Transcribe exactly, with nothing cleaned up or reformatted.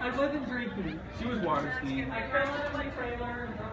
I wasn't drinking. She was water skiing. I fell out of my trailer and broke